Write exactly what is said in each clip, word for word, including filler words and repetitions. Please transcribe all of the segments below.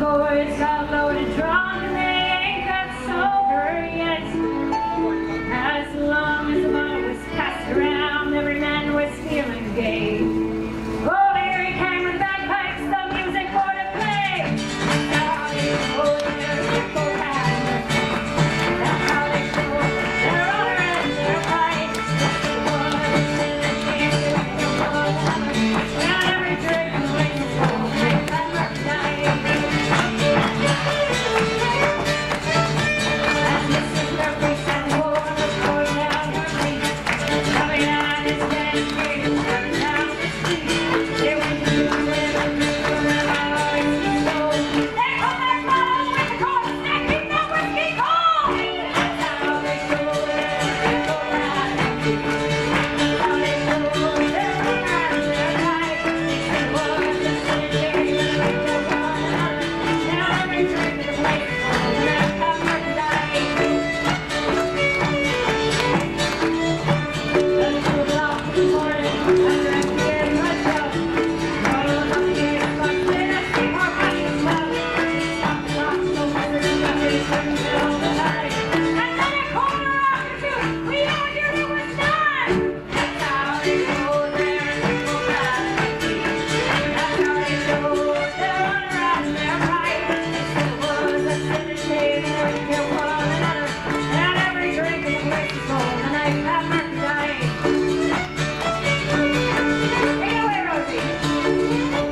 boys got loaded drunk and they ain't got sober yet. As long as the bottle was passed around, every man was feeling gay. Oh, here he came with bagpipes, the music for to play. That's how they go their simple hands. That's how they show their honor and their pride. The boys in the game doing their blood. Not every drink and wing is full, like that merchandise. As Missus Murphy said, "War was going down her feet, coming on his dead feet, coming down the street. They went to do it, and they were my always be told. They put their bottles with the cold, snacking the whiskey cold. That's how they go their simple lives. That's how they go their honor and their pride. It was a city that went to one another. Now every drink in the place is full, and that's how merchandise. The two o'clock in the morning, I drank beer myself. Rolled up the eight o'clock, then I see more money as well. Stop the clock, no matter the number, seven till the night. And then a quarter after two, we all knew it was done. That's how they go their simple lives. That's how they show their honor and their pride. It was a syndicate and we killed one another. And every drink in the place is full, and I have merchandise. Take it away, Rosie.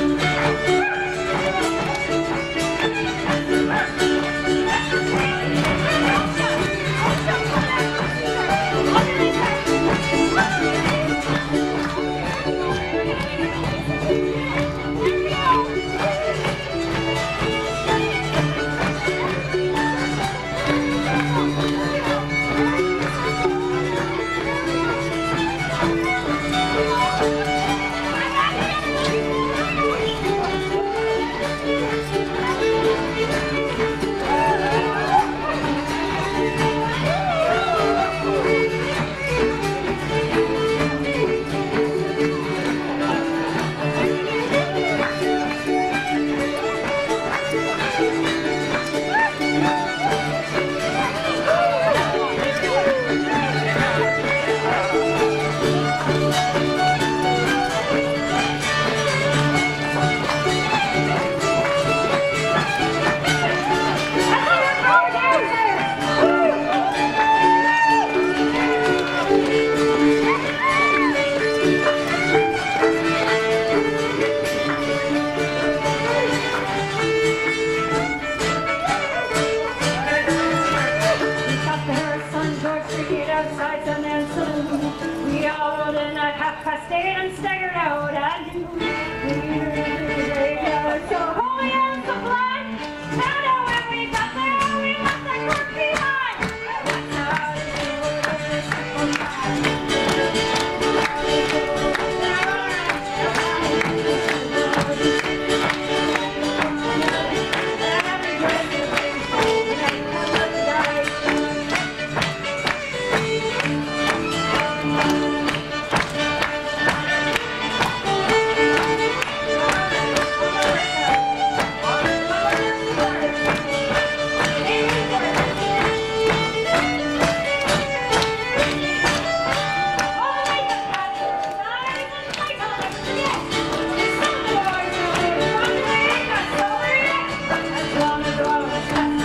We stopped there at Sun George Street outside Sun and Saloon. We all rode in at half past eight and staggered out at noon. We were in the graveyard, so holy and so blind. Now know when we got there, we left that corpse behind. That's how they do their simple lives. That's how they do their honor and their pride. And every drink in the place is full, and they never die. As long as the world was